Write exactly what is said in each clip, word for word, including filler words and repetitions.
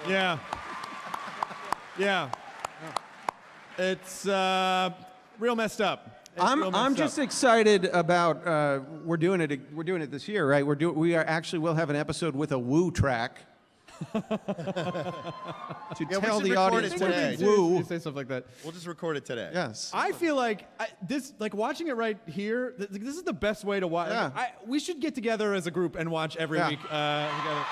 Yeah. Yeah. It's uh, real messed up. It's I'm real messed I'm up. just excited about uh, we're doing it we're doing it this year, right? We're do we are actually will have an episode with a woo track to Yeah, we tell should the record audience it what today. it woo. You say stuff like that. We'll just record it today. Yes. I feel like I, this, like watching it right here. Th- this is the best way to watch. Yeah. I, we should get together as a group and watch every Yeah. week uh, together.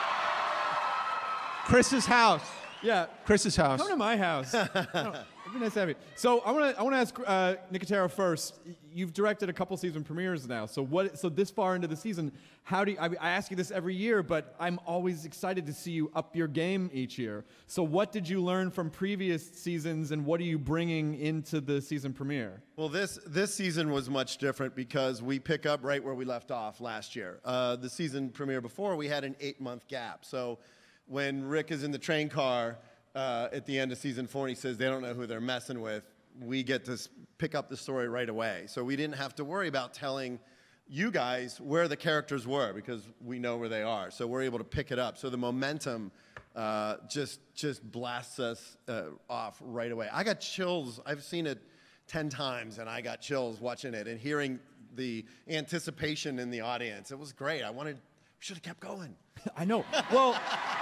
Chris's house. Yeah. Chris's house. Come to my house. No, it'd be nice to have you. So I want to I want to ask uh, Nicotero first. You've directed a couple season premieres now. So what? So this far into the season, how do you, I, I ask you this every year, but I'm always excited to see you up your game each year. So what did you learn from previous seasons, and what are you bringing into the season premiere? Well, this this season was much different because we pick up right where we left off last year. Uh, the season premiere before, we had an eight-month gap. So when Rick is in the train car uh, at the end of season four and he says they don't know who they're messing with, we get to s- pick up the story right away. So we didn't have to worry about telling you guys where the characters were because we know where they are. So we're able to pick it up. So the momentum uh, just just blasts us uh, off right away. I got chills. I've seen it ten times, and I got chills watching it and hearing the anticipation in the audience. It was great. I wanted, we should have kept going. I know. Well,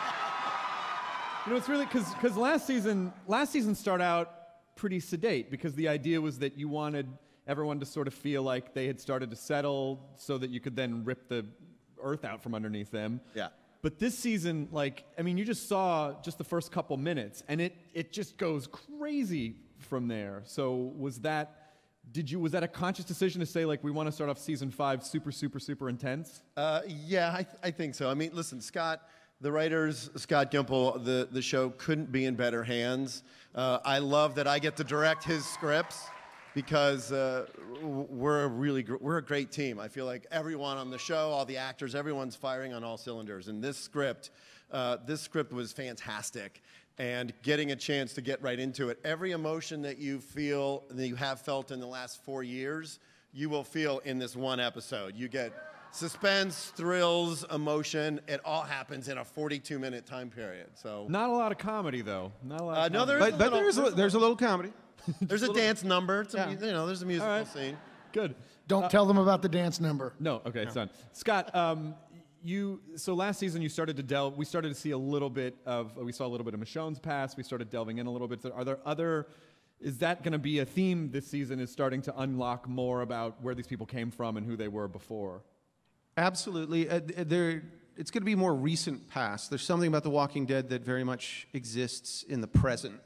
you know, it's really because because last season last season started out pretty sedate because the idea was that you wanted everyone to sort of feel like they had started to settle so that you could then rip the earth out from underneath them. Yeah. But this season, like, I mean, you just saw just the first couple minutes, and it it just goes crazy from there. So was that, did you, was that a conscious decision to say, like, we want to start off season five super, super, super intense? Uh, yeah, I, th- I think so. I mean, listen, Scott, the writers, Scott Gimple, the, the show couldn't be in better hands. Uh, I love that I get to direct his scripts because uh, w- we're a really gr- we're a great team. I feel like everyone on the show, all the actors, everyone's firing on all cylinders. And this script, uh, this script was fantastic. And getting a chance to get right into it, every emotion that you feel, that you have felt in the last four years, you will feel in this one episode. You get suspense, thrills, emotion. It all happens in a forty-two minute time period. So Not a lot of comedy, though. Not a lot. Uh, Of no, comedy. there is But, but there's a, there's a little comedy. there's a dance number. It's a, Yeah. mu- you know, there's a musical All right. scene. Good. Don't tell them about the dance number. No, okay, it's done. Scott, um, you so last season you started to delve. We started to see a little bit of. We saw a little bit of Michonne's past. We started delving in a little bit. Are there other? Is that going to be a theme this season? Is starting to unlock more about where these people came from and who they were before? Absolutely. Uh, th- there, it's going to be more recent past. There's something about The Walking Dead that very much exists in the present,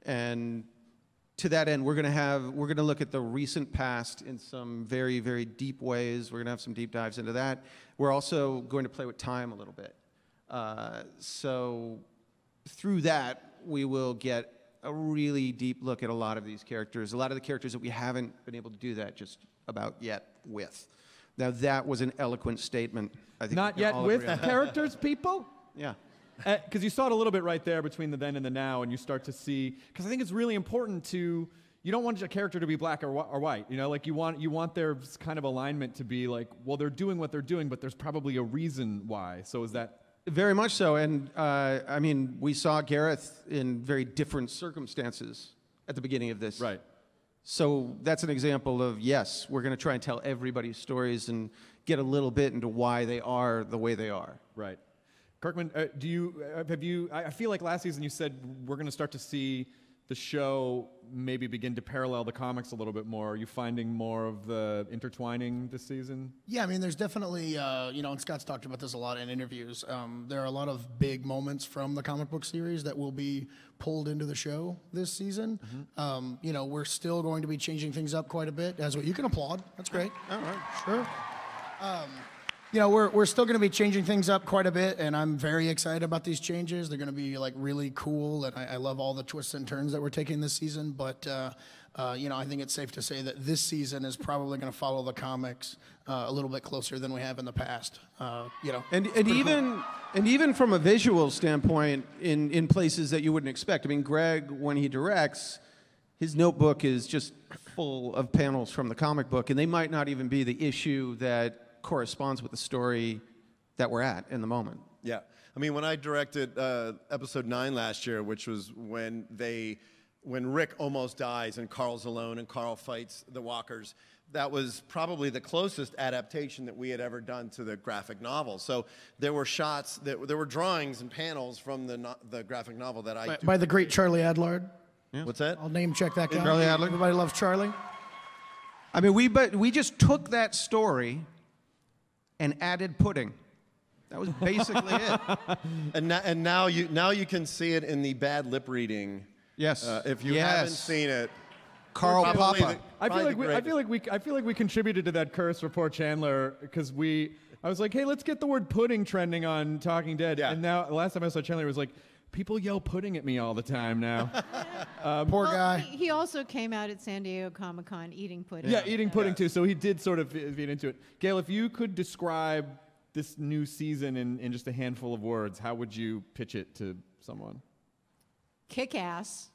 and to that end, we're going to have we're going to look at the recent past in some very, very deep ways. We're going to have some deep dives into that. We're also going to play with time a little bit. Uh, so through that, we will get a really deep look at a lot of these characters, a lot of the characters that we haven't been able to do that just about yet with. Now, that was an eloquent statement. I think Not we can yet all with agree on that. characters, people. Yeah. Because you saw it a little bit right there between the then and the now, and you start to see. Because I think it's really important to. You don't want a character to be black or, wh- or white. You know, like you want you want their kind of alignment to be like, well, they're doing what they're doing, but there's probably a reason why. So is that? Very much so. And uh, I mean, we saw Gareth in very different circumstances at the beginning of this. Right. So that's an example of, yes, we're going to try and tell everybody's stories and get a little bit into why they are the way they are. Right. Kirkman, uh, do you uh, have you? I I feel like last season you said we're going to start to see the show maybe begin to parallel the comics a little bit more. Are you finding more of the intertwining this season? Yeah, I mean, there's definitely, uh, you know, and Scott's talked about this a lot in interviews. Um, there are a lot of big moments from the comic book series that will be pulled into the show this season. Mm-hmm. Um, you know, we're still going to be changing things up quite a bit. As well, you can applaud. That's great. All right. Sure. Um, you know, we're we're still going to be changing things up quite a bit, and I'm very excited about these changes. They're going to be like really cool, and I, I love all the twists and turns that we're taking this season. But uh, uh, you know, I think it's safe to say that this season is probably going to follow the comics uh, a little bit closer than we have in the past. Uh, you know, And and even and even from a visual standpoint, in in places that you wouldn't expect. I mean, Greg, when he directs, his notebook is just full of panels from the comic book, and they might not even be the issue that corresponds with the story that we're at in the moment. Yeah. I mean, when I directed uh, episode nine last year, which was when they, when Rick almost dies and Carl's alone and Carl fights the walkers, that was probably the closest adaptation that we had ever done to the graphic novel. So there were shots, that, there were drawings and panels from the, no, the graphic novel that I By, do. by the great Charlie Adlard. Yeah. What's that? I'll name check that guy. Charlie Adler? Everybody loves Charlie. I mean, we but we just took that story and added pudding. That was basically it. And, na- and now you now you can see it in the bad lip reading. Yes. Uh, if you Yes. haven't seen it, Carl probably Papa. the- I feel probably like the we, I greatest. feel like we I feel like we contributed to that curse for poor Chandler because we I was like, hey, let's get the word pudding trending on Talking Dead. Yeah. And now the last time I saw Chandler, it was like, people yell pudding at me all the time now. Poor Well, guy. He, he also came out at San Diego Comic Con eating pudding. yeah, eating pudding Yes. too. So he did sort of feed into it. Gail, if you could describe this new season in, in just a handful of words, how would you pitch it to someone? Kick ass,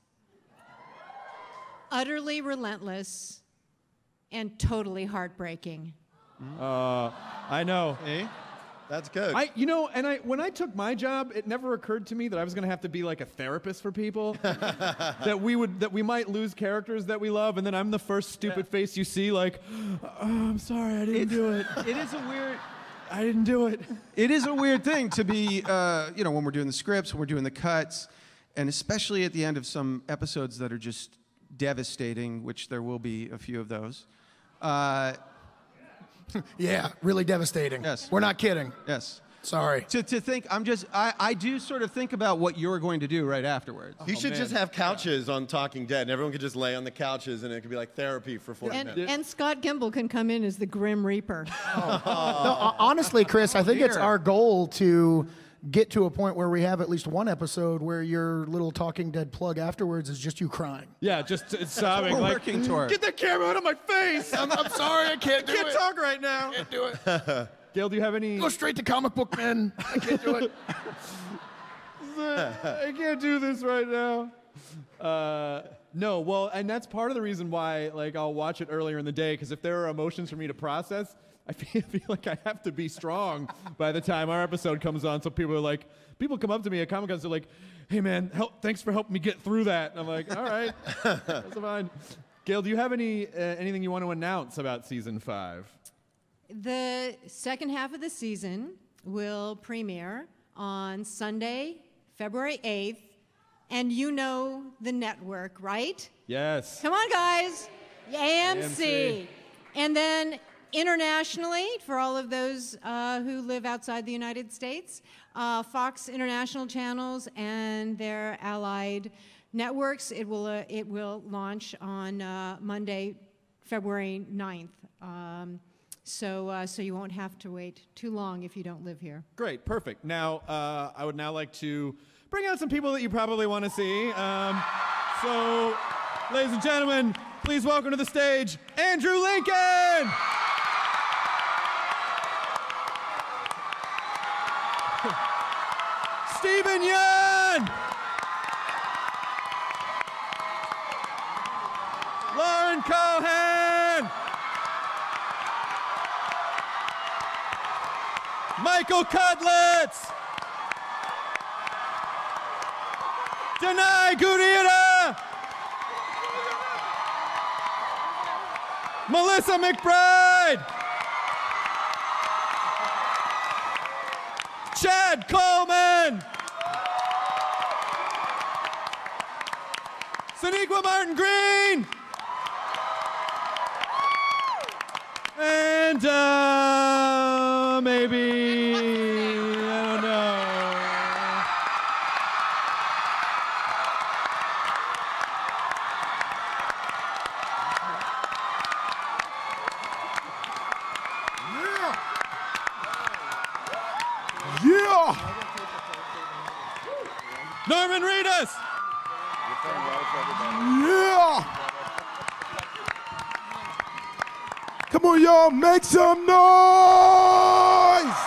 utterly relentless, and totally heartbreaking. Uh, I know. Eh? That's good. I, you know, and I, when I took my job, it never occurred to me that I was going to have to be like a therapist for people. that we would, that we might lose characters that we love, and then I'm the first stupid face you see, like, oh, I'm sorry, I didn't do it. It is a weird. I didn't do it. It is a weird thing to be, uh, you know, when we're doing the scripts, when we're doing the cuts, and especially at the end of some episodes that are just devastating, which there will be a few of those. Uh, Yeah, really devastating. Yes. We're not kidding. yes. Sorry. To, to think, I'm just, I, I do sort of think about what you're going to do right afterwards. you should man. just have couches on Talking Dead, and everyone could just lay on the couches, and it could be like therapy for forty And, minutes. and Scott Gimble can come in as the Grim Reaper. No, ho- honestly, Chris, I think it's dear. our goal to get to a point where we have at least one episode where your little Talking Dead plug afterwards is just you crying. Yeah, just it's sobbing. We're like, working toward. Get that camera out of my face. I'm, I'm sorry, I can't do can't it. talk right now. Can't do it. Gail, do you have any? Go straight to comic book men. I can't do it. I can't do this right now. Uh, no, well, and that's part of the reason why, like, I'll watch it earlier in the day, because if there are emotions for me to process, I feel, feel like I have to be strong by the time our episode comes on. So people are like, people come up to me at Comic Cons, they're like, "Hey, man, help! Thanks for helping me get through that." And I'm like, "All right, that's fine." Gail, do you have any uh, anything you want to announce about season five? The second half of the season will premiere on Sunday, February eighth. And you know the network, right? Yes. Come on, guys. A M C. A M C. And then internationally, for all of those uh, who live outside the United States, uh, Fox International Channels and their allied networks, it will, uh, it will launch on uh, Monday, February ninth. Um, so, uh, so you won't have to wait too long if you don't live here. Great, perfect. Now, uh, I would now like to bring out some people that you probably want to see. Um, so, ladies and gentlemen, please welcome to the stage, Andrew Lincoln! Stephen Yeun! Lauren Cohan! Michael Cudlitz! Denai Gurira! Melissa McBride! Chad Coleman! Saniqua Martin Green! And, uh, maybe, I don't know. Yeah! Norman Reedus! Yeah! Come on, y'all, make some noise!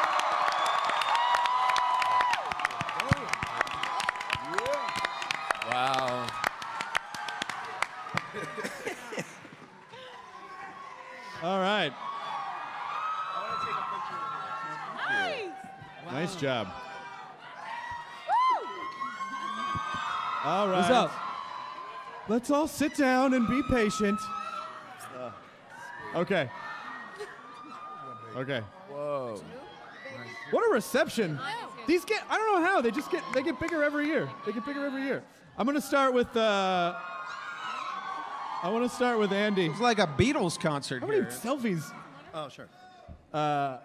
Wow. All right. Nice. Nice job. All right. What's up? Let's all sit down and be patient. Okay. Okay. Whoa. What a reception. These get, I don't know how, they just get, they get bigger every year. They get bigger every year. I'm going to start with, uh, I want to start with Andy. It's like a Beatles concert How many here. selfies? Oh, sure. Uh,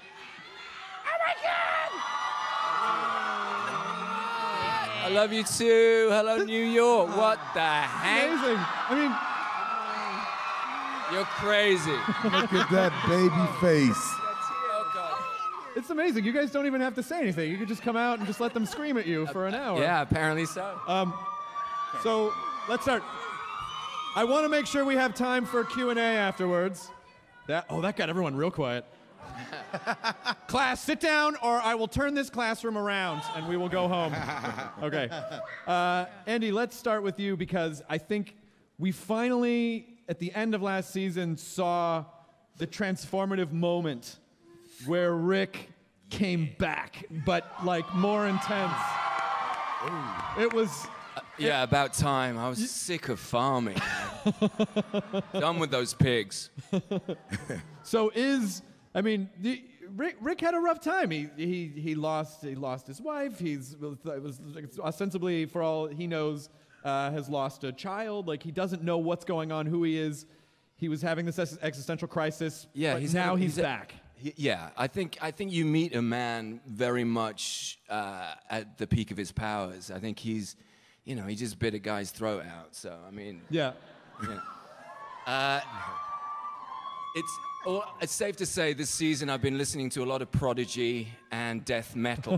I love you too. Hello, New York. What the heck? amazing. I mean, You're crazy. Look at that baby face. it's amazing. You guys don't even have to say anything. You could just come out and just let them scream at you for an hour. Yeah, apparently so. Um, so let's start. I want to make sure we have time for Q and A afterwards. That oh, that got everyone real quiet. Class, sit down, or I will turn this classroom around and we will go home. Okay. Uh, Andy, let's start with you because I think we finally, at the end of last season, saw the transformative moment where Rick came back, but like more intense. It was. Yeah, about time. I was sick of farming. Done with those pigs. So is I mean the, Rick, Rick had a rough time. He he he lost he lost his wife. He's it was ostensibly, for all he knows, uh, has lost a child. Like he doesn't know what's going on, who he is. He was having this ex- existential crisis. Yeah, but he's now had a- he's, he's a- back. Y- Yeah, I think I think you meet a man very much uh, at the peak of his powers. I think he's, you know, he just bit a guy's throat out. So I mean, Yeah. yeah. Uh, it's well, it's safe to say this season I've been listening to a lot of Prodigy and death metal.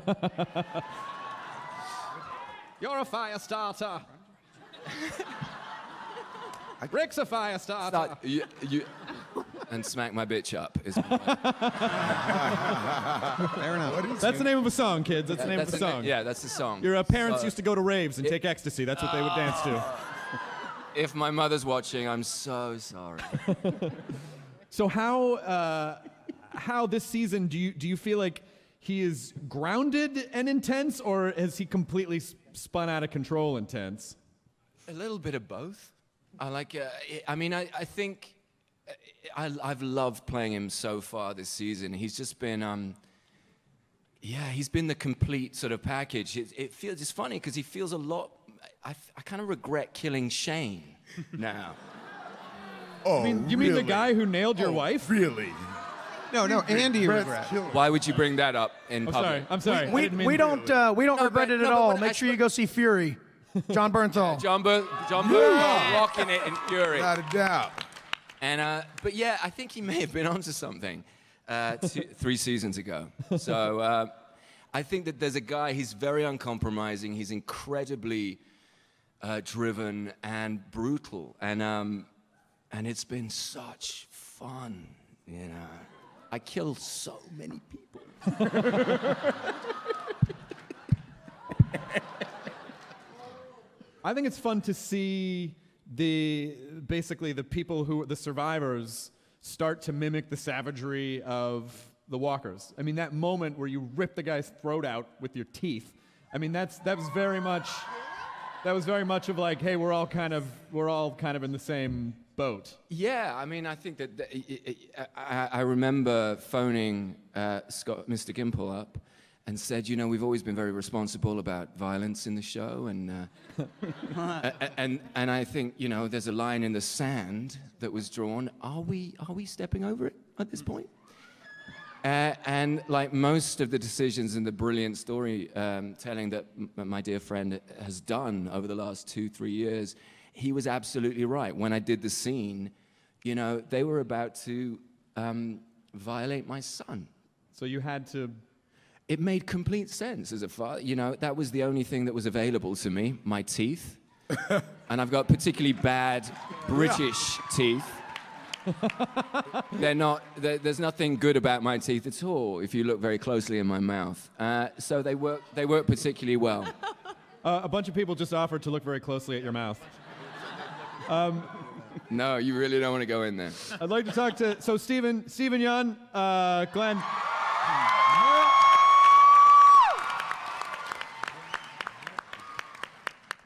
You're a fire starter. Rick's a fire starter. Start- you, you, and smack my bitch up. Is, Fair enough. That's the name of a song, kids. That's the name that's of the the- song. Yeah, that's the song. Your uh, parents So- used to go to raves and take ecstasy. That's what they would dance to. If my mother's watching, I'm so sorry. So how uh, how this season do you do you feel like he is grounded and intense, or has he completely s- spun out of control intense? A little bit of both. I like. Uh, I mean, I, I think I, I've loved playing him so far this season. He's just been, um, yeah, he's been the complete sort of package. It, it feels it's funny because he feels a lot. I, I kind of regret killing Shane now. Oh, I mean, you mean the really? guy who nailed your Oh, wife? Really? No, no, Andy Brett's regret. killing- Why would you bring that up in I'm public? sorry. I'm sorry. I We, didn't mean we to- don't uh, we don't No, regret but- it no, at but all. what I Make sure you sp- go see Fury. John Bernthal. John Bur- John Bernthal rocking it in Fury. Not a doubt. And uh, but yeah, I think he may have been onto something uh, two, three seasons ago. So uh, I think that there's a guy. He's very uncompromising. He's incredibly uh, driven and brutal, and um, and it's been such fun. You know, I killed so many people. I think it's fun to see the basically the people who the survivors start to mimic the savagery of the walkers. I mean, that moment where you rip the guy's throat out with your teeth. I mean, that's that was very much that was very much of like, hey, we're all kind of we're all kind of in the same boat. Yeah, I mean, I think that, that I, I, I remember phoning uh, Scott, Mister Gimple up and said, you know, we've always been very responsible about violence in the show, and uh, a- and and I think, you know, there's a line in the sand that was drawn. Are we are we stepping over it at this point? Uh, and like most of the decisions and the brilliant storytelling um, that m- my dear friend has done over the last two, three years, he was absolutely right. When I did the scene, you know, they were about to um, violate my son. So you had to. It made complete sense as a father. You know, that was the only thing that was available to me, my teeth. And I've got particularly bad British teeth. They're not, they're, there's nothing good about my teeth at all if you look very closely in my mouth. Uh, so they work, they work particularly well. Uh, a bunch of people just offered to look very closely at your mouth. No, you really don't want to go in there. I'd like to talk to so Stephen Stephen Yun, uh, Glenn.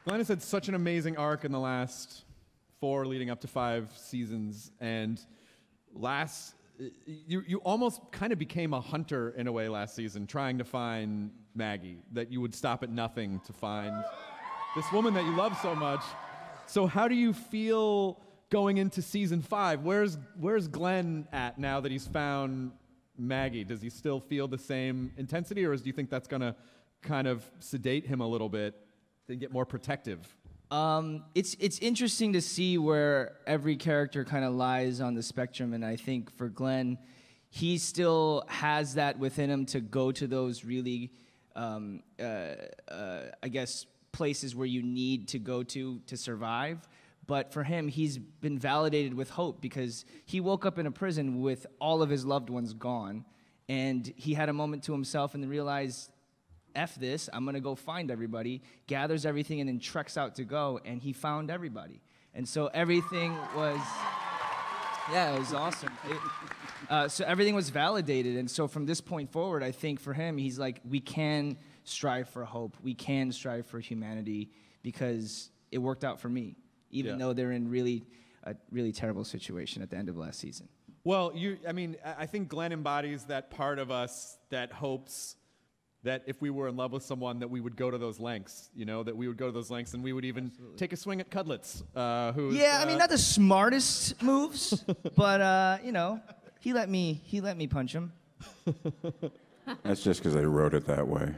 Glenn has had such an amazing arc in the last four leading up to five seasons, and last you you almost kind of became a hunter in a way last season, trying to find Maggie, that you would stop at nothing to find this woman that you love so much. So how do you feel going into season five? Where's where's Glenn at now that he's found Maggie? Does he still feel the same intensity, or do you think that's gonna kind of sedate him a little bit and get more protective? Um, it's it's interesting to see where every character kind of lies on the spectrum, and I think for Glenn, he still has that within him to go to those really, um, uh, uh, I guess, places where you need to go to to survive. But for him, he's been validated with hope because he woke up in a prison with all of his loved ones gone, and he had a moment to himself and realized, F this, I'm going to go find everybody, gathers everything, and then treks out to go, and he found everybody. And so everything was, yeah, it was awesome. It, uh, so everything was validated, and so from this point forward, I think for him, he's like, we can strive for hope, we can strive for humanity, because it worked out for me, even Yeah. though they're in really a really terrible situation at the end of last season. Well, you, I mean, I I think Glenn embodies that part of us that hopes that if we were in love with someone, that we would go to those lengths, you know, that we would go to those lengths, and we would even Absolutely. take a swing at Cudlitz, uh, who's... Yeah, I uh, mean, not the smartest moves, but, uh, you know, he let me, he let me punch him. That's just because they wrote it that way.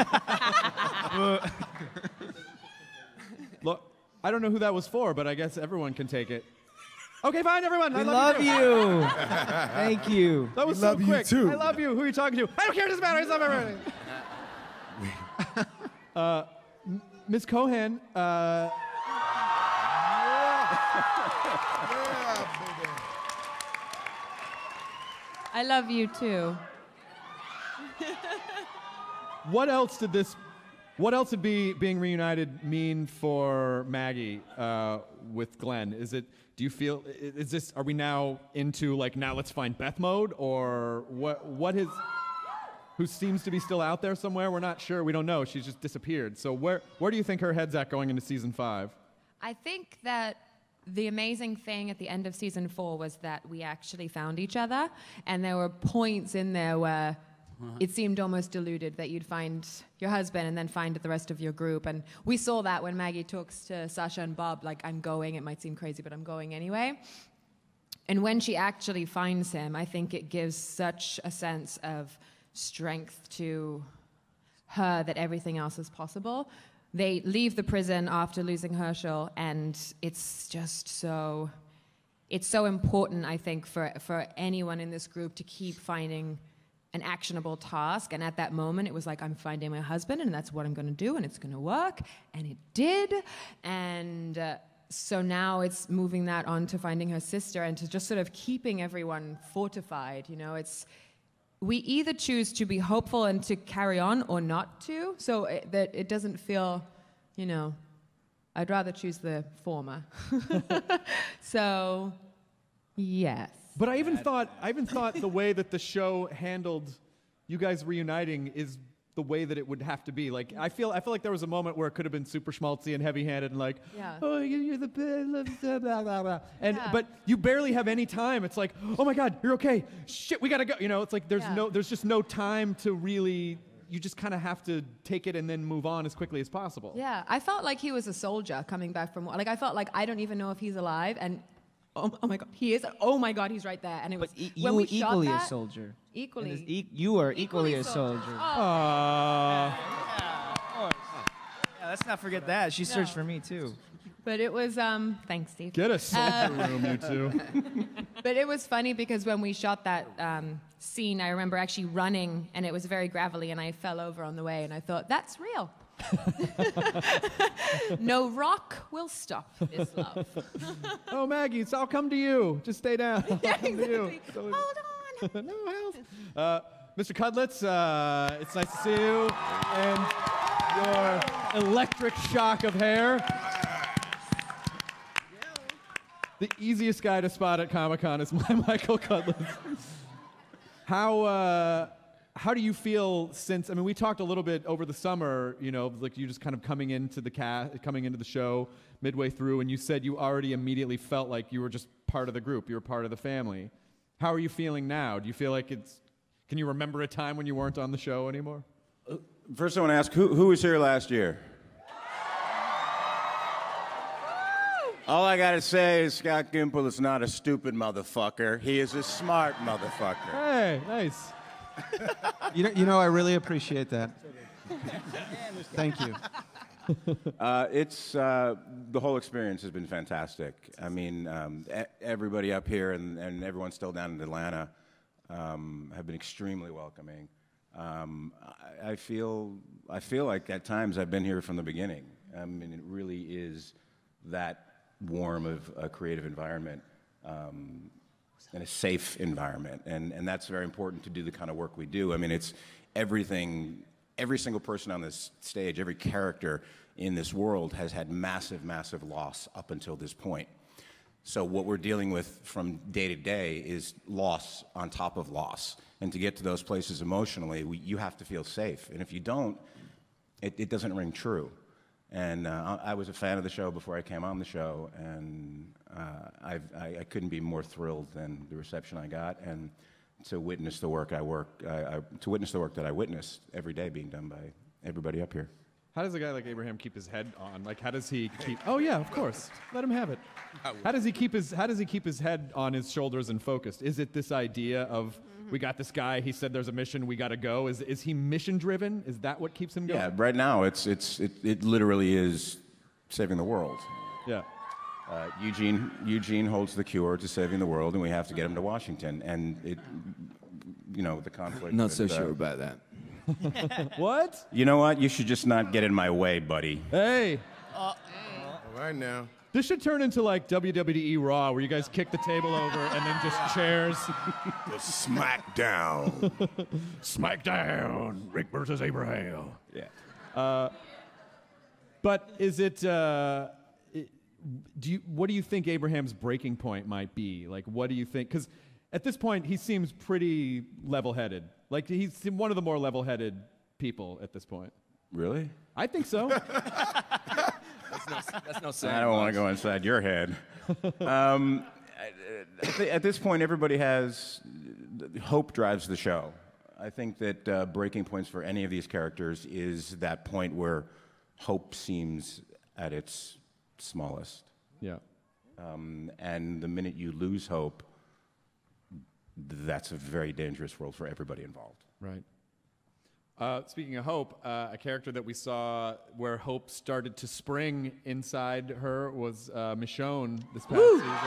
Look, I don't know who that was for, but I guess everyone can take it. Okay, fine, everyone. We I love, love you. you. Thank you. That was We so love you quick. too. I love you. Who are you talking to? I don't care. It doesn't matter. I just love everybody. uh, M- Miz Cohan, uh, I love you too. what else did this, what else did be, being reunited mean for Maggie uh, with Glenn? Is it, do you feel, i- is this, are we now into like, now let's find Beth mode? Or what, what is, who seems to be still out there somewhere? We're not sure. We don't know. She's just disappeared. So where, where do you think her head's at going into season five? I think that the amazing thing at the end of season four was that we actually found each other, and there were points in there where it seemed almost deluded that you'd find your husband and then find the rest of your group. And we saw that when Maggie talks to Sasha and Bob, like, I'm going, it might seem crazy, but I'm going anyway. And when she actually finds him, I think it gives such a sense of strength to her that everything else is possible. They leave the prison after losing Herschel, and it's just so, it's so important, I think, for, for anyone in this group to keep finding an actionable task. And at that moment, it was like, I'm finding my husband, and that's what I'm going to do, and it's going to work. And it did. And uh, so now it's moving that on to finding her sister and to just sort of keeping everyone fortified. You know, it's, we either choose to be hopeful and to carry on or not to, so it, that it doesn't feel, you know, I'd rather choose the former. So, yes. But I even thought, I even thought the way that the show handled you guys reuniting is the way that it would have to be. Like, I feel, I feel like there was a moment where it could have been super schmaltzy and heavy-handed and like, Yeah. oh, you- you're the best, blah, blah, blah, blah. And Yeah. but you barely have any time. It's like, oh my God, you're okay. Shit, we gotta go. You know, it's like there's Yeah. no, there's just no time to really. You just kind of have to take it and then move on as quickly as possible. Yeah, I felt like he was a soldier coming back from war. Like, I felt like I don't even know if he's alive, and oh, oh my God, he is. Oh my God, he's right there. And it was, But e- when you we were shot equally that, a soldier. Equally. And e- you are equally, a soldier. Oh, Aww. Yeah, let's not forget that. She searched for me, too. but it was, um, thanks, Steve. Get a soldier room, you two. But it was funny because when we shot that um, scene, I remember actually running, and it was very gravelly, and I fell over on the way, and I thought, that's real. No rock will stop this love. Oh, Maggie, so I'll come to you. Just stay down. I'll Yeah, come to you. exactly. So- Hold on. no help. Uh, Mister Cudlitz, uh, it's nice to see you. And your electric shock of hair. The easiest guy to spot at Comic-Con is my Michael Cudlitz. How, uh, how do you feel since? I mean, we talked a little bit over the summer. You know, like you just kind of coming into the cast, coming into the show midway through, and you said you already immediately felt like you were just part of the group. You were part of the family. How are you feeling now? Do you feel like it's? Can you remember a time when you weren't on the show anymore? First, I want to ask who who was here last year. All I gotta say is Scott Gimple is not a stupid motherfucker. He is a smart motherfucker. Hey, nice. You know, you know, I really appreciate that. Thank you. Uh, it's uh, the whole experience has been fantastic. I mean, um, e- everybody up here and, and everyone still down in Atlanta um, have been extremely welcoming. Um, I, I feel I feel like at times I've been here from the beginning. I mean, it really is that warm of a creative environment um, and a safe environment, and and that's very important to do the kind of work we do. I mean, it's everything. Every single person on this stage, every character in this world has had massive, massive loss up until this point. So what we're dealing with from day to day is loss on top of loss. And to get to those places emotionally, we, you have to feel safe. And if you don't, it, it doesn't ring true. And uh, I, I was a fan of the show before I came on the show, and uh, I've, I, I couldn't be more thrilled than the reception I got. And to witness the work I work, uh, I, to witness the work that I witnessed every day being done by everybody up here. How does a guy like Abraham keep his head on? Like, how does he keep? Oh yeah, of course. Let him have it. How does he keep his? How does he keep his head on his shoulders and focused? Is it this idea of we got this guy? He said there's a mission. We got to go. Is is he mission driven? Is that what keeps him going? Yeah, right now it's it's it, it literally is saving the world. Yeah. Uh, Eugene Eugene holds the cure to saving the world, and we have to get him to Washington. And it, you know, the conflict. Not with, so uh, sure about that. What? You know what? You should just not get in my way, buddy. Hey. All right now. This should turn into like W W E Raw, where you guys kick the table over and then just chairs. The Smackdown. Smackdown. Rick versus Abraham. Yeah. Uh, but is it? Uh, it do you? What do you think Abraham's breaking point might be? Like, what do you think? Because at this point, he seems pretty level-headed. Like, he's one of the more level-headed people at this point. Really? I think so. That's no, that's no saying I don't want much. to go inside your head. um, at, at this point, everybody has hope drives the show. I think that uh, breaking points for any of these characters is that point where hope seems at its smallest. Yeah. Um, and the minute you lose hope, that's a very dangerous world for everybody involved. Right. Uh, speaking of hope, uh, a character that we saw where hope started to spring inside her was uh, Michonne this past Woo! season.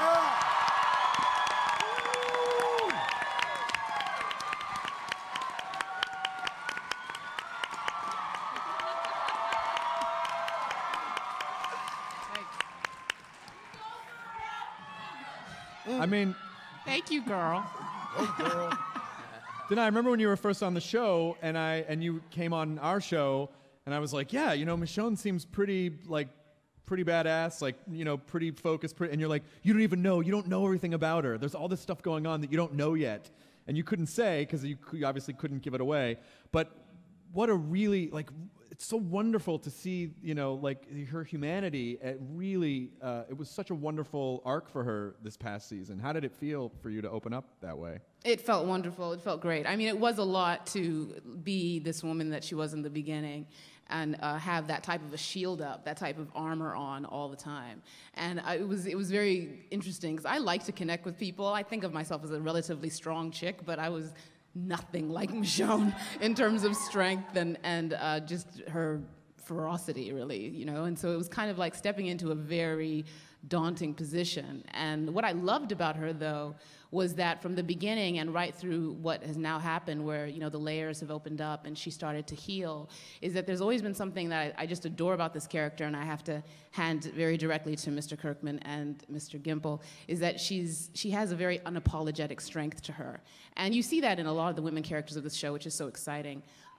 I mean, thank you, girl. Oh, girl. Then I remember when you were first on the show, and I and you came on our show, and I was like, yeah, you know, Michonne seems pretty like pretty badass, like, you know, pretty focused, pretty, and you're like, you don't even know, you don't know everything about her. There's all this stuff going on that you don't know yet, and you couldn't say because you, you obviously couldn't give it away. But what a really like. It's so wonderful to see, you know, like her humanity. It really, uh, it was such a wonderful arc for her this past season. How did it feel for you to open up that way? It felt wonderful. It felt great. I mean, it was a lot to be this woman that she was in the beginning and uh, have that type of a shield up, that type of armor on all the time. And I, it was it was very interesting because I like to connect with people. I think of myself as a relatively strong chick, but I was nothing like Michonne in terms of strength and, and uh, just her ferocity, really, you know? And so it was kind of like stepping into a very daunting position. And what I loved about her, though, was that from the beginning and right through what has now happened where, you know, the layers have opened up and she started to heal, is that there's always been something that I, I just adore about this character, and I have to hand very directly to Mister Kirkman and Mister Gimple, is that she's she has a very unapologetic strength to her. And you see that in a lot of the women characters of this show, which is so exciting.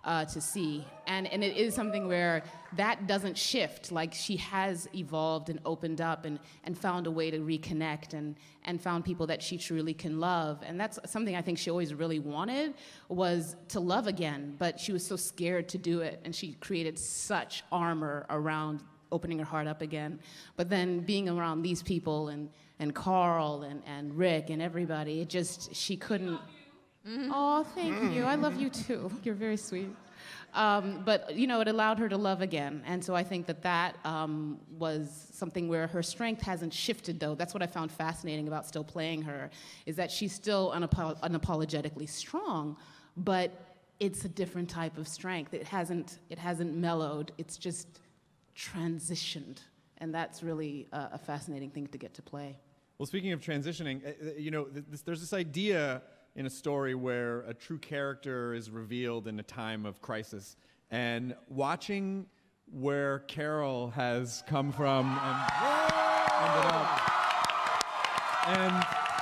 uh, to see. And, and it is something where that doesn't shift. Like, she has evolved and opened up and, and found a way to reconnect and, and found people that she truly can love. And that's something I think she always really wanted, was to love again, but she was so scared to do it. And she created such armor around opening her heart up again. But then being around these people and, and Carl and, and Rick and everybody, it just, she couldn't. Mm-hmm. Oh, thank you. I love you too. You're very sweet. Um, but, you know, it allowed her to love again. And so I think that that um, was something where her strength hasn't shifted, though. That's what I found fascinating about still playing her, is that she's still unapo- unapologetically strong, but it's a different type of strength. It hasn't, it hasn't mellowed. It's just transitioned. And that's really a, a fascinating thing to get to play. Well, speaking of transitioning, uh, you know, th- this, there's this idea in a story where a true character is revealed in a time of crisis. And watching where Carol has come from and ended up. And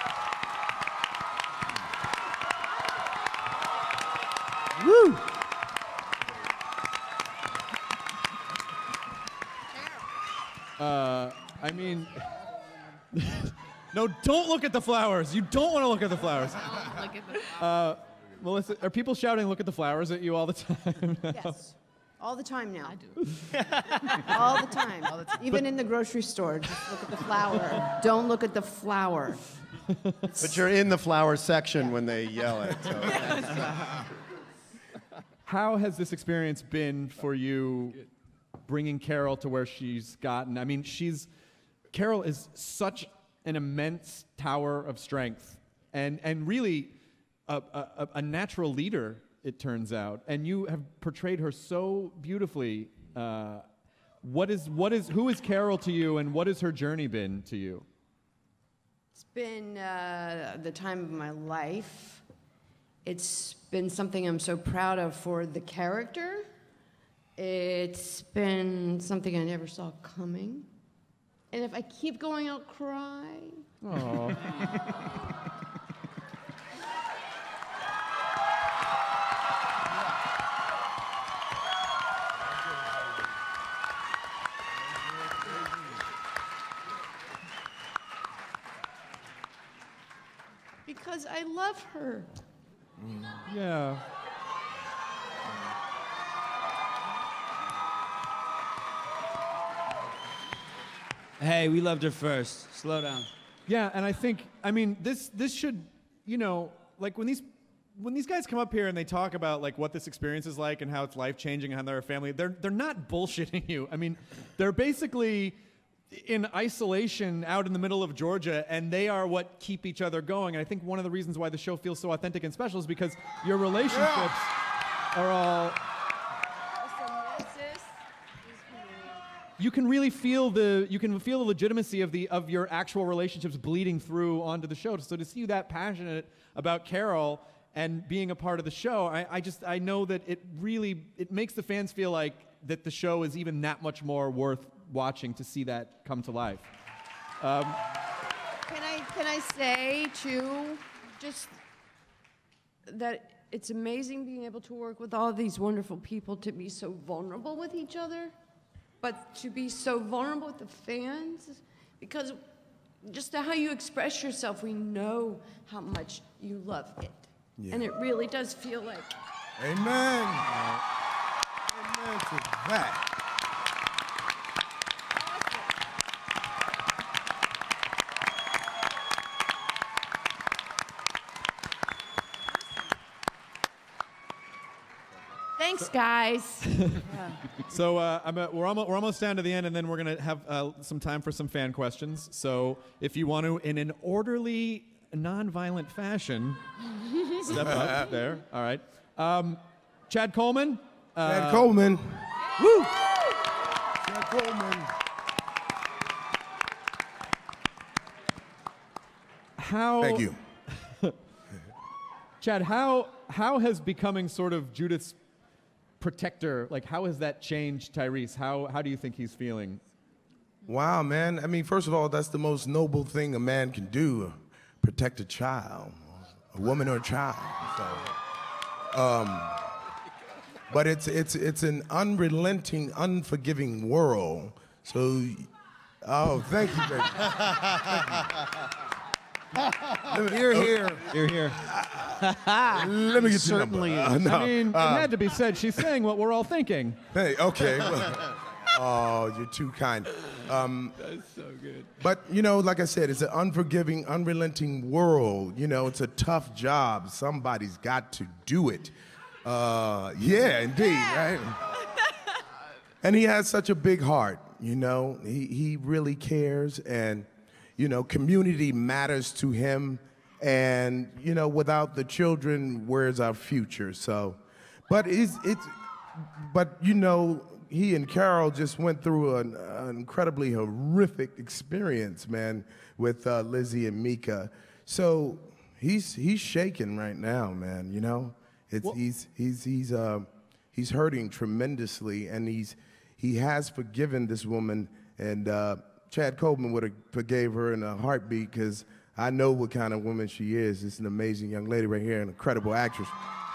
woo! Uh, I mean, no, don't look at the flowers. You don't want to look at the flowers. Look at the flowers. Uh, Melissa, are people shouting "Look at the flowers" at you all the time now? Yes, all the time now. I do. all the time. All the time. Even But- in the grocery store, just look at the flower. Don't look at the flower. But you're in the flower section when they yell it. So. How has this experience been for you, bringing Carol to where she's gotten? I mean, she's Carol is such an immense tower of strength, and and really a, a, a natural leader, it turns out. And you have portrayed her so beautifully. Uh, what is what is who is Carol to you, and what has her journey been to you? It's been uh, the time of my life. It's been something I'm so proud of for the character. It's been something I never saw coming. And if I keep going, I'll cry. Aww. Because I love her. Yeah. Hey, we loved her first. Slow down. Yeah, and I think, I mean, this this should, you know, like when these when these guys come up here and they talk about like what this experience is like and how it's life changing and how they're a family, they're they're not bullshitting you. I mean, they're basically in isolation out in the middle of Georgia, and they are what keep each other going. And I think one of the reasons why the show feels so authentic and special is because your relationships yeah. are all. You can really feel the you can feel the legitimacy of the of your actual relationships bleeding through onto the show. So to see you that passionate about Carol and being a part of the show, I, I just I know that it really it makes the fans feel like that the show is even that much more worth watching to see that come to life. Um, Can I can I say too, just that it's amazing being able to work with all these wonderful people, to be so vulnerable with each other, but to be so vulnerable with the fans, because just how you express yourself, we know how much you love it. Yeah. And it really does feel like. Amen. Amen to that. Thanks, guys. So uh, I'm a, we're, almost, we're almost down to the end, and then we're going to have uh, some time for some fan questions. So if you want to, in an orderly, non-violent fashion, step up there. All right. Um, Chad Coleman. Uh, Chad Coleman. Woo! Chad Coleman. How? Thank you. Chad, how how has becoming sort of Judith's protector, like how has that changed Tyrese? How how do you think he's feeling? Wow, man. I mean, first of all, that's the most noble thing a man can do, protect a child, a woman or a child. So, um, but it's it's it's an unrelenting, unforgiving world. So, oh, thank you, baby. Thank you. You're here. You're here. Let me get Certainly your number. is. Uh, no, I mean, uh, it had to be said. She's saying what we're all thinking. Hey, okay. Well, oh, you're too kind. Um, That's so good. but, you know, like I said, it's an unforgiving, unrelenting world. You know, it's a tough job. Somebody's got to do it. Uh, yeah, indeed, right? And he has such a big heart, you know. He, he really cares, and, you know, community matters to him. And, you know, without the children, where's our future? So, but it's, it's but, you know, he and Carol just went through an, an incredibly horrific experience, man, with uh, Lizzie and Mika. So he's he's shaking right now, man. You know, it's Well- he's he's he's uh, he's hurting tremendously, and he's he has forgiven this woman. And uh, Chad Coleman would have forgave her in a heartbeat, because I know what kind of woman she is. It's an amazing young lady right here, an incredible actress.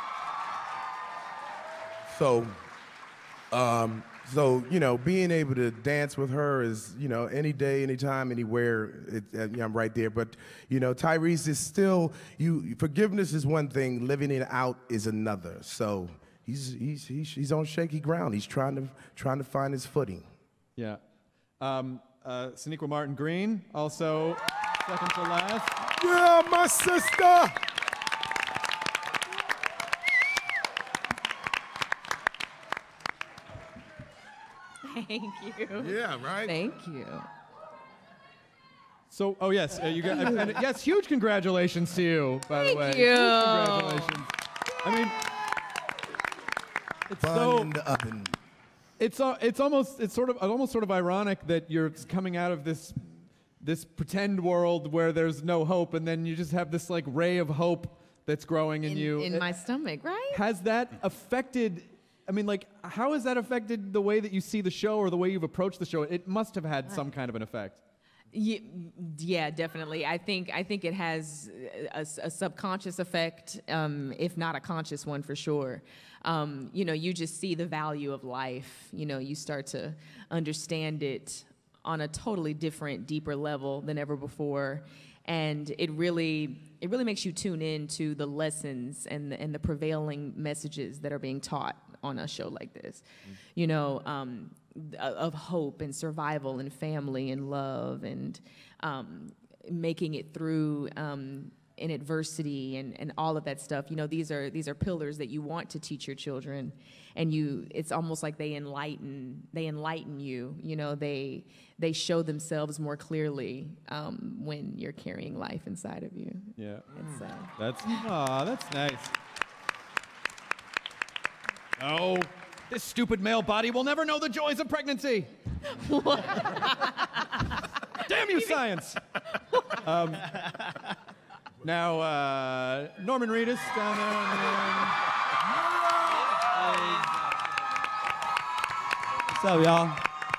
So. Um, so, you know, being able to dance with her is, you know, any day, anytime, anywhere, it, uh, you know, I'm right there. But, you know, Tyrese is still, you, forgiveness is one thing, living it out is another. So he's, he's, he's, he's on shaky ground. He's trying to, trying to find his footing. Yeah. Um, uh, Sonequa Martin Green, also second to last. Yeah, my sister! Thank you. Yeah, right? Thank you. So, oh yes, uh, you got, and, and yes, huge congratulations to you, by the way. Thank you. Huge congratulations. I mean, it's Bun so, in the oven. it's uh, it's almost it's sort of almost sort of ironic that you're coming out of this this pretend world where there's no hope, and then you just have this like ray of hope that's growing in, In, you. in It- my stomach, right? Has that affected? I mean, like, how has that affected the way that you see the show or the way you've approached the show? It must have had some kind of an effect. Ye- Yeah, definitely. I think I think it has a, a subconscious effect, um, if not a conscious one for sure. Um, you know, you just see the value of life. You know, you start to understand it on a totally different, deeper level than ever before, and it really it really makes you tune in to the lessons and the, and the prevailing messages that are being taught on a show like this. Mm. You know. Um, of hope and survival and family and love and um, making it through um, in adversity and, and all of that stuff. You know, these are these are pillars that you want to teach your children, and you it's almost like they enlighten they enlighten you. You know, they they show themselves more clearly um, when you're carrying life inside of you. Yeah. It's, uh, That's aw, that's nice. Oh. This stupid male body will never know the joys of pregnancy. Damn you, science. um, now, uh, Norman Reedus down there. On the, What's up, y'all?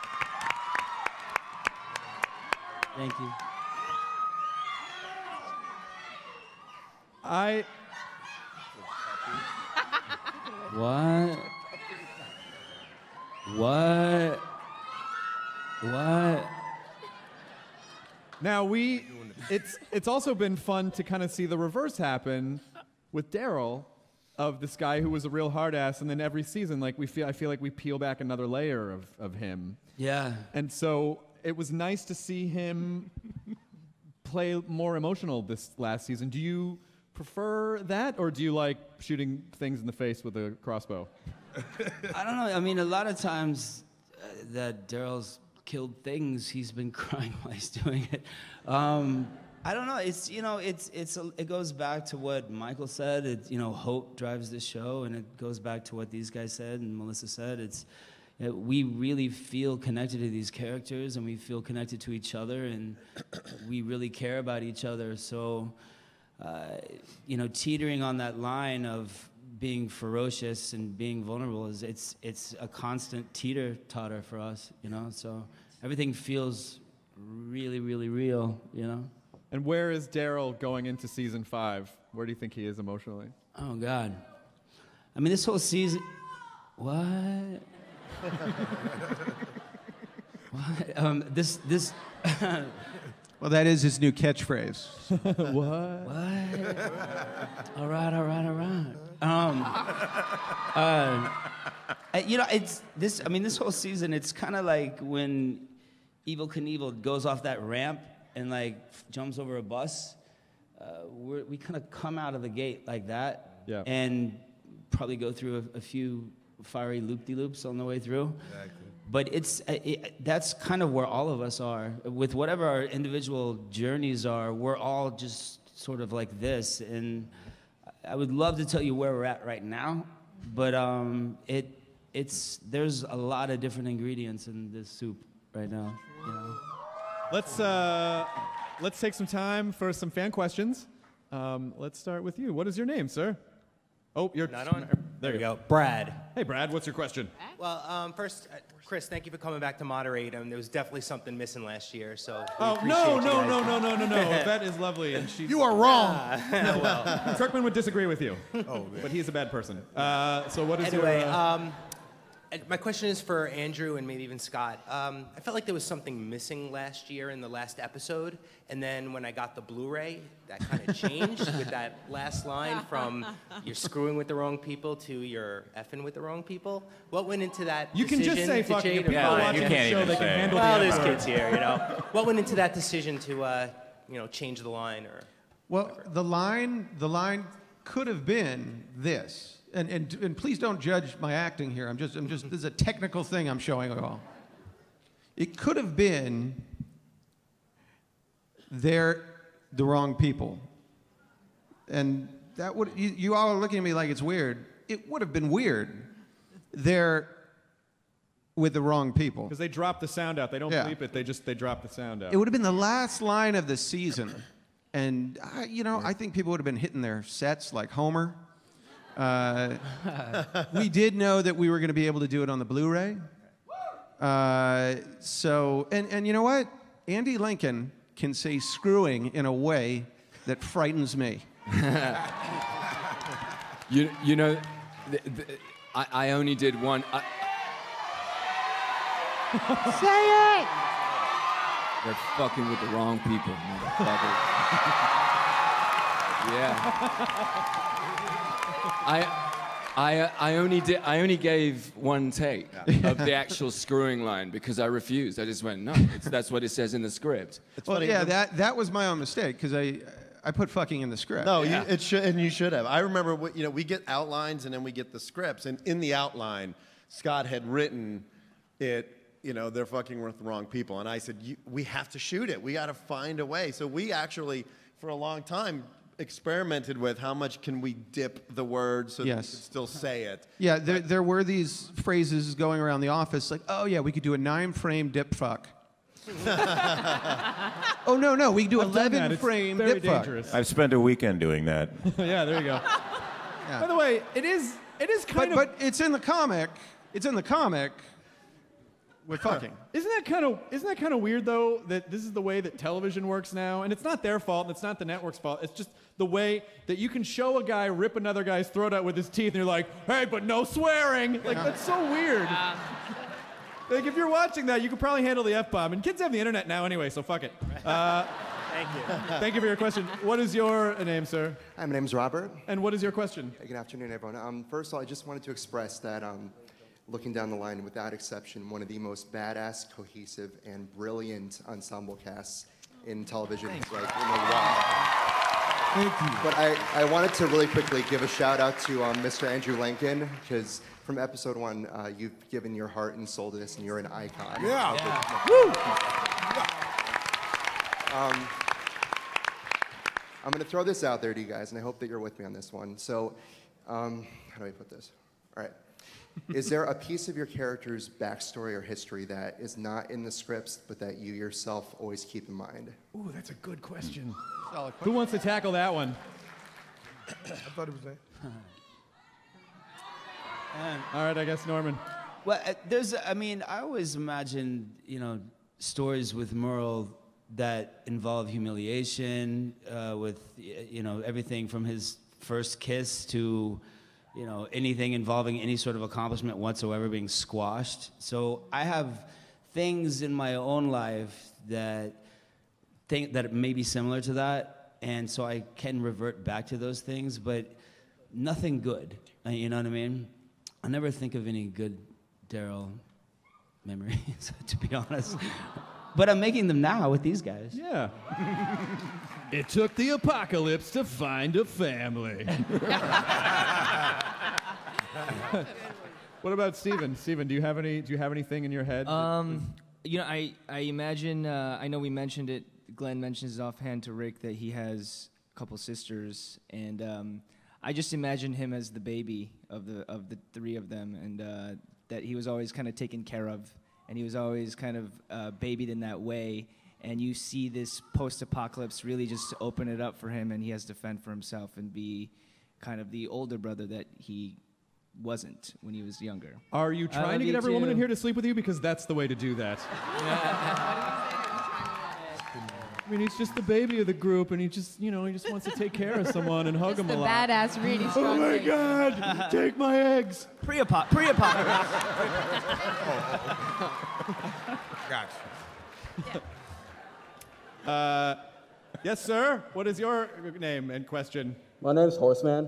Thank you. I. What? What? What? Now we, it's it's also been fun to kind of see the reverse happen with Daryl, of this guy who was a real hard ass, and then every season, like we feel, I feel like we peel back another layer of of him. Yeah. And so it was nice to see him play more emotional this last season. Do you prefer that, or do you like shooting things in the face with a crossbow? I don't know. I mean, a lot of times uh, that Daryl's killed things, he's been crying while he's doing it. Um, I don't know. It's you know, it's it's a, it goes back to what Michael said. It you know, hope drives this show, and it goes back to what these guys said and Melissa said. It's uh, we really feel connected to these characters, and we feel connected to each other, and we really care about each other. So, uh, you know, teetering on that line of being ferocious and being vulnerable is it's it's a constant teeter-totter for us, you know. So everything feels really, really real, you know. And where is Daryl going into season five? Where do you think he is emotionally? Oh God, I mean, this whole season. What? What? Um, this, this. Well, that is his new catchphrase. What? What? All right, all right, all right. Um, uh, I- you know, it's this. I mean, this whole season, it's kind of like when Evel Knievel goes off that ramp and like jumps over a bus. Uh, we're, we kind of come out of the gate like that, Yeah. and probably go through a, a few fiery loop-de-loops on the way through. Exactly. But it's uh, it, that's kind of where all of us are. With whatever our individual journeys are, we're all just sort of like this. And I would love to tell you where we're at right now, but um, it it's there's a lot of different ingredients in this soup right now. You know? Let's uh, let's take some time for some fan questions. Um, let's start with you. What is your name, sir? Oh, you're Not on? There you go. Brad. Hey, Brad. What's your question? Well, um, first, uh, Chris, thank you for coming back to moderate. Um, there was definitely something missing last year, so we Oh appreciate no you no guys. no no no no no! Yvette is lovely, and she. You are wrong. Ah, well. Kirkman would disagree with you. Oh, man. But he's a bad person. Uh, so what is Anyway, your? Uh, um, uh, my question is for Andrew and maybe even Scott. Um, I felt like there was something missing last year in the last episode, and then when I got the Blu-ray, that kind of changed with that last line from "you're screwing with the wrong people" to "you're effing with the wrong people." What went into that? You can just decision say to fucking. change- If people Yeah, are you watching the can't show, even they can say it. handle Well, the there's F word. kids here, you know. What went into that decision to, uh, you know, change the line or? Well, the line, the line could have been this, and, and and please don't judge my acting here. I'm just, I'm just. This is a technical thing I'm showing you all. It could have been, they're the wrong people, and that would. You, you all are looking at me like it's weird. It would have been weird. They're with the wrong people. Because they drop the sound out. They don't Yeah. bleep it. They just they drop the sound out. It would have been the last line of the season. And, I, you know, I think people would have been hitting their sets like Homer. Uh, we did know that we were going to be able to do it on the Blu-ray. Uh, so, and, and you know what? Andy Lincoln can say screwing in a way that frightens me. You, you know, th- th- I, I only did one. I, Say it! they're fucking with the wrong people, motherfucker. Yeah. I, I, I only did. I only gave one take of the actual screwing line because I refused. I just went, no, it's, that's what it says in the script. Well, funny, yeah, the- that, that was my own mistake because I, I put fucking in the script. No, you, it should, and you should have. I remember, what, you know, we get outlines and then we get the scripts, and in the outline, Scott had written it. You know, they're fucking with the wrong people, and I said, you, we have to shoot it. We got to find a way. So we actually, for a long time, experimented with how much can we dip the words so that we Yes. could still say it. Yeah, there, there were these phrases going around the office like, oh, yeah, we could do a nine-frame dip fuck. Oh, no, no, we could do I've done that. It's eleven-frame very dip fuck. dangerous. I've spent a weekend doing that. Yeah, there you go. Yeah. By the way, it is it is kind But, of. but it's in the comic. It's in the comic with fucking. Isn't that kind of isn't that kind of weird though that this is the way that television works now, and it's not their fault, and it's not the network's fault. It's just the way that you can show a guy rip another guy's throat out with his teeth, and you're like, hey, but no swearing. Like that's so weird. Like if you're watching that, you could probably handle the F-bomb, and kids have the internet now anyway, so fuck it. Uh, Thank you. thank you for your question. What is your name, sir? Hi, my name's Robert. And what is your question? Hey, good afternoon, everyone. Um, first of all, I just wanted to express that, um, looking down the line, without exception, one of the most badass, cohesive, and brilliant ensemble casts in television, like in the world. Thank you. But I, I wanted to really quickly give a shout out to um, Mister Andrew Lincoln, because from episode one, uh, you've given your heart and soul to this, and you're an icon. Yeah. Woo! Um, I'm going to throw this out there to you guys, and I hope that you're with me on this one. So, um, how do I put this? All right. Is there a piece of your character's backstory or history that is not in the scripts, but that you yourself always keep in mind? Ooh, that's a good question. Who wants to tackle that one? I thought it was that. All right, I guess Norman. Well, uh, there's, I mean, I always imagine, you know, stories with Merle that involve humiliation, uh, with, y- you know, everything from his first kiss to you know, anything involving any sort of accomplishment whatsoever being squashed. So I have things in my own life that think that may be similar to that, and so I can revert back to those things, but nothing good. uh, You know what I mean? I never think of any good Daryl memories, to be honest. But I'm making them now with these guys. Yeah. It took the apocalypse to find a family. What about Steven? Steven, do you have any? Do you have anything in your head? Um, you know, I I imagine. Uh, I know we mentioned it. Glenn mentions offhand to Rick that he has a couple sisters, and um, I just imagine him as the baby of the of the three of them, and uh, that he was always kind of taken care of, and he was always kind of uh, babied in that way. And you see this post-apocalypse really just open it up for him, and he has to fend for himself and be kind of the older brother that he wasn't when he was younger. Are you I trying love to get you every woman too. in here to sleep with you? Because that's the way to do that. I mean, he's just the baby of the group, and he just, you know, he just wants to take care of someone and hug Just him the a lot. badass, really Oh strong my thing. God! Take my eggs. Pre-apo- pre-apocalypse. Gotcha. Uh, yes, sir. What is your name and question? My name's Horseman.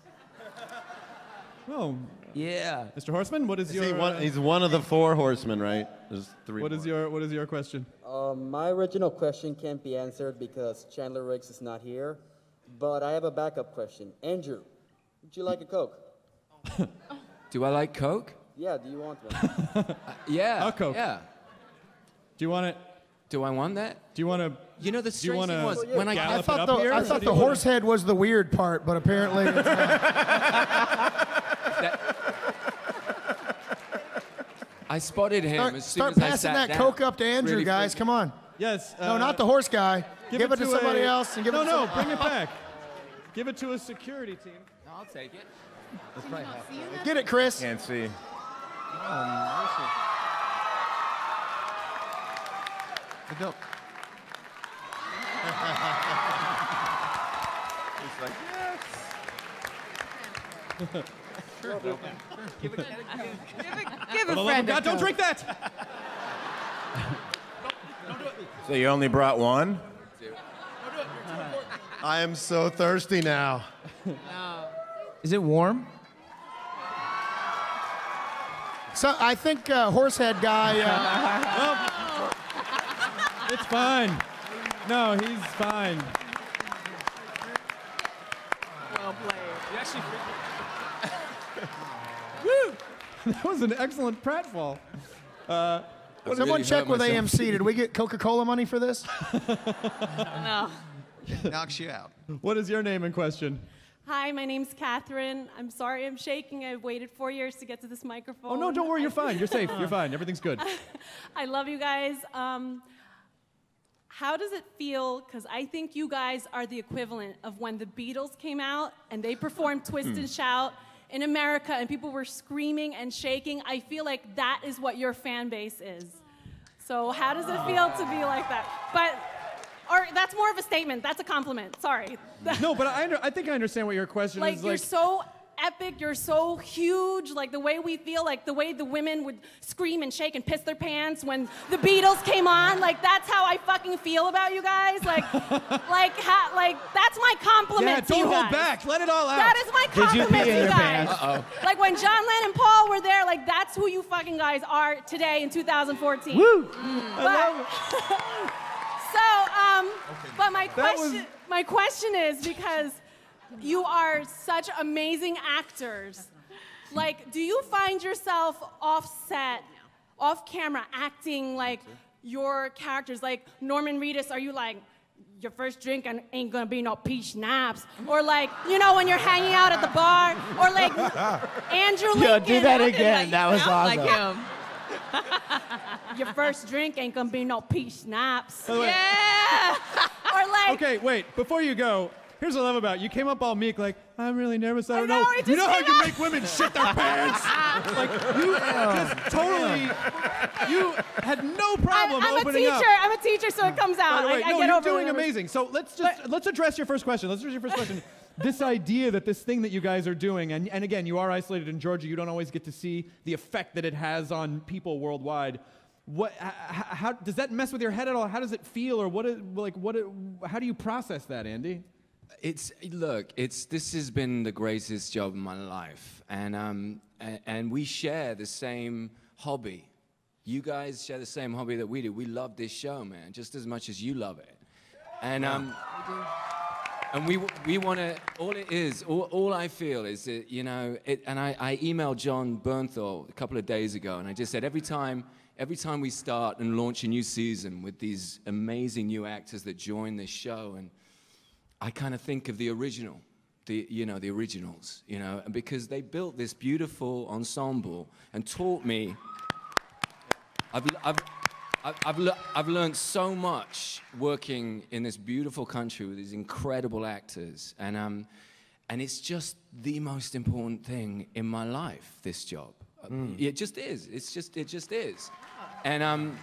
Oh, yeah. Mister Horseman, what is, Is your? he one, uh, he's one of the four horsemen, right? There's three. what more. is your What is your question? Um, my original question can't be answered because Chandler Riggs is not here, but I have a backup question. Andrew, would you like a Coke? Do I like Coke? Yeah, do you want one? Yeah. A Coke. Yeah. Do you want it? Do I want that? Do you want to? You know, the Do you strange want thing to was when I gallop I thought it the, up here? I What thought do the you wanna- horse head was the weird part, but apparently it's not. I spotted him Start, as soon start as I passing sat that down. Coke up to Andrew, Really guys. freaked- Come on. Yes. No, uh, not the horse guy. Give, Give, it to, somebody a- else and give no, it to no, some- bring it back. Give it to a security team. I'll take it. That's right. Get it, Chris. Can't see. I don't. He's like, Give a, give For a the love of friend a God, don't Coke. drink that. So you only brought one? I am so thirsty now. Is it warm? So I think uh, horsehead guy. Uh, It's fine. No, he's fine. Well played. You actually Woo! That was an excellent pratfall. Uh, Someone really check hurt with myself. A M C. Did we get Coca-Cola money for this? No. Knocks you out. what is your name and question? Hi, my name's Catherine. I'm sorry I'm shaking. I've waited four years to get to this microphone. Oh no, don't worry. You're fine. You're safe. You're fine. Everything's good. I love you guys. Um, how does it feel? Because I think you guys are the equivalent of when the Beatles came out and they performed Twist and Shout in America and people were screaming and shaking. I feel like that is what your fan base is. So how does it feel to be like that? But, or that's more of a statement. That's a compliment. Sorry. No, but I, under, I think I understand what your question Like, is. you're Like, so epic, you're so huge, like the way we feel, like the way the women would scream and shake and piss their pants when the Beatles came on, like that's how I fucking feel about you guys. Like, like, ha, like that's my compliment yeah, to don't you hold guys. back. Let it all out. That is my Did you compliment pee to in you your guys. pants? Uh-oh. Like when John Lennon and Paul were there, like that's who you fucking guys are today in two thousand fourteen. Woo! But, I love it. so, um, but my That was- question, my question is because you are such amazing actors. Like, do you find yourself off-set, off-camera, acting like your characters? Like Norman Reedus, are you like, your first drink ain't gonna be no peach schnapps? Or like, you know, when you're hanging out at the bar? Or like Andrew Lincoln. Yo, do that Like, again. That was sound awesome. like him. Your first drink ain't gonna be no peach schnapps. By the way- Yeah! Or like, Okay, wait. Before you go, here's what I love about it. You came up all meek, like, I'm really nervous. I don't know, know. it You just know how came you out. make women shit their pants? Like, you just totally, you had no problem I'm, I'm a opening teacher. up. I'm a teacher, so it comes By out. the way, I, I no, get you're over doing it. amazing. So let's just let's address your first question. Let's address your first question. this idea that this thing that you guys are doing, and, and again, you are isolated in Georgia, you don't always get to see the effect that it has on people worldwide. What, h- how, does that mess with your head at all? How does it feel, or what, is, like, what, how do you process that, Andy? It's look. It's this has been the greatest job of my life, and um, and, and we share the same hobby. You guys share the same hobby that we do. We love this show, man, just as much as you love it. And um, and we we want to. All it is, all, all I feel is that you know. It, and I, I emailed John Bernthal a couple of days ago, and I just said every time. Every time we start and launch a new season with these amazing new actors that join this show, and I kind of think of the original, the you know the originals, you know, and because they built this beautiful ensemble and taught me. I've I've I've I've, le- I've learned so much working in this beautiful country with these incredible actors, and um, and it's just the most important thing in my life. This job, mm. It just is. It's just it just is, and um,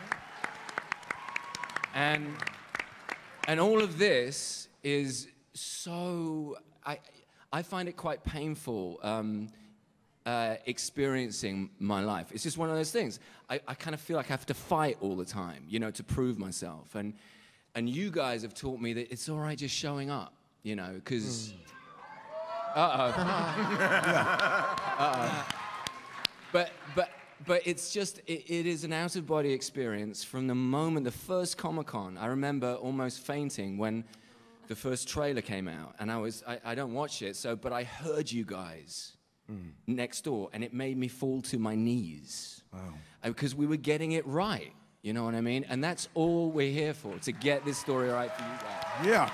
and and all of this is so I I find it quite painful um, uh, experiencing my life. It's just one of those things. I, I kind of feel like I have to fight all the time, you know, to prove myself. And and you guys have taught me that it's all right just showing up, you know, because. Mm. Uh oh. Uh oh. But but. But it's just, it, it is an out-of-body experience from the moment, the first Comic-Con. I remember almost fainting when the first trailer came out. And I was, I, I don't watch it, so, but I heard you guys mm. next door, and it made me fall to my knees. Wow. Because we were getting it right, you know what I mean? And that's all we're here for, to get this story right for you guys. Yeah.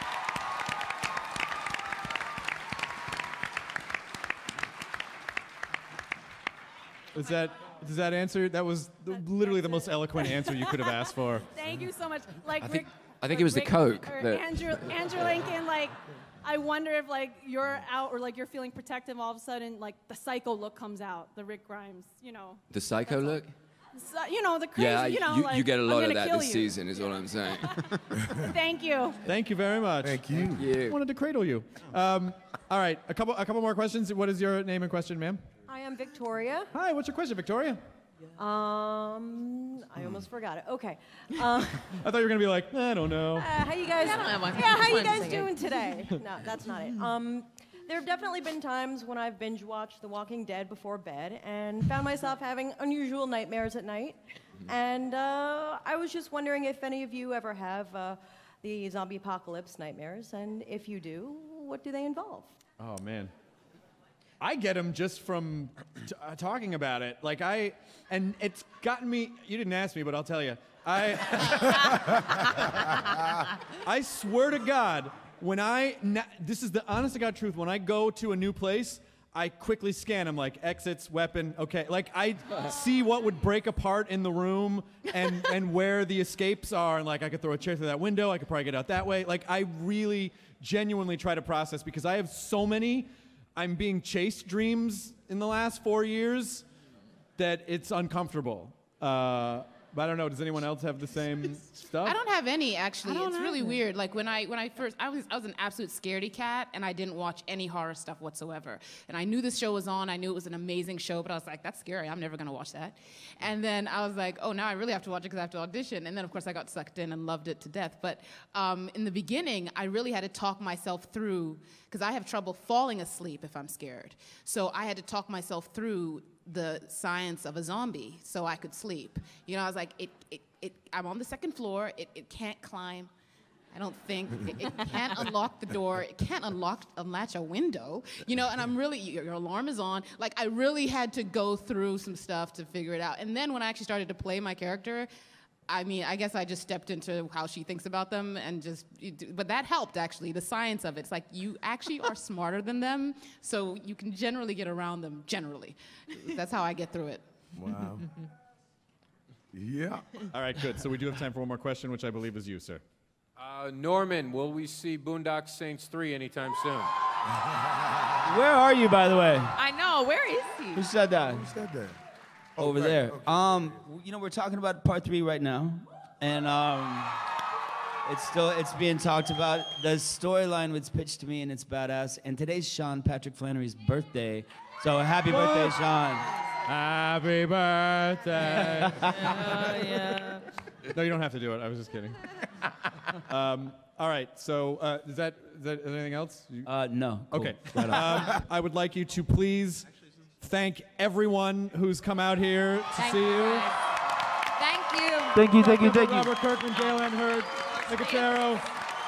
Is that, does that answer? That was the, literally the most eloquent answer you could have asked for. Thank you so much. Like I think, Rick, I think it was Rick, the Coke. Or that Andrew, Andrew Lincoln, like, I wonder if, like, you're out or, like, you're feeling protective, all of a sudden, like, the psycho look comes out, the Rick Grimes, you know. The psycho look? So, you know, the crazy, yeah, you know, you, like, you get a lot of that this you. season, is what I'm saying. Thank you. Thank you very much. Thank you. Thank you. I wanted to cradle you. Um, all right, a couple, a couple more questions. What is your name and question, ma'am? Hi, I'm Victoria. Hi, what's your question, Victoria? Um, I almost forgot it. Okay. Uh, I thought you were gonna be like, I don't know. uh, how you guys? I don't have one. Yeah, how you One guys second. doing today? No, that's not it. Um, there have definitely been times when I've binge watched The Walking Dead before bed and found myself having unusual nightmares at night. And uh, I was just wondering if any of you ever have uh, the zombie apocalypse nightmares, and if you do, what do they involve? Oh man, I get them just from t- uh, talking about it. Like I, and it's gotten me. You didn't ask me, but I'll tell you. I, I swear to God, when I, na- this is the honest to God truth. When I go to a new place, I quickly scan them, like exits, weapon, okay. Like I see what would break apart in the room and, and where the escapes are, and like I could throw a chair through that window, I could probably get out that way. Like I really genuinely try to process, because I have so many I'm being chased dreams in the last four years that it's uncomfortable. Uh, But I don't know. Does anyone else have the same stuff? I don't have any actually. I don't It's really either. weird. Like when I when I first I was I was an absolute scaredy cat, and I didn't watch any horror stuff whatsoever. And I knew this show was on. I knew it was an amazing show, but I was like, that's scary. I'm never gonna watch that. And then I was like, oh, now I really have to watch it because I have to audition. And then of course I got sucked in and loved it to death. But um, in the beginning, I really had to talk myself through, because I have trouble falling asleep if I'm scared. So I had to talk myself through the science of a zombie so I could sleep. You know, I was like, it, it, it, I'm on the second floor, it, it can't climb, I don't think, it, it can't unlock the door, it can't unlock, unlatch a window, you know, and I'm really, your, your alarm is on. Like, I really had to go through some stuff to figure it out. And then when I actually started to play my character, I mean, I guess I just stepped into how she thinks about them and just, but that helped actually, the science of it. It's like you actually are smarter than them, so you can generally get around them, generally. That's how I get through it. Wow. Yeah. All right, good. So we do have time for one more question, which I believe is you, sir. Uh, Norman, will we see Boondock Saints three anytime soon? Where are you, by the way? I know. Where is he? Who said that? Who said that? Over right, there. okay. Um, you know, we're talking about part three right now, and um, It's still it's being talked about. The storyline was pitched to me, and it's badass. And today's Sean Patrick Flannery's birthday, so happy What? birthday, Sean! Happy birthday. Yeah, yeah. No, you don't have to do it. I was just kidding. Um, all right. So, uh, is that is that is there anything else? You- Uh, no. Cool. Okay. Right on. Um, I would like you to please thank everyone who's come out here to Thank see you, you. guys. Thank you. Thank you, thank you, thank you. Robert Kirkman, Gail Ann Hurd, Nicotero.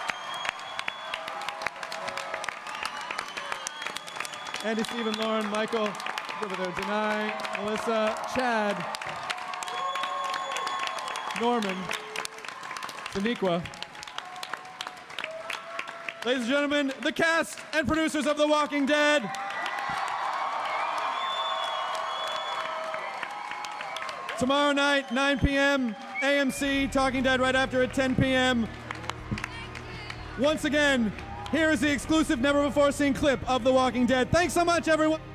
Andy, Stephen, Lauren, Michael, over there, Denai, Melissa, Chad, Norman, Saniqua. Ladies and gentlemen, the cast and producers of The Walking Dead. Tomorrow night, nine p.m., A M C, Talking Dead right after at ten p.m. Once again, here is the exclusive, never-before-seen clip of The Walking Dead. Thanks so much, everyone.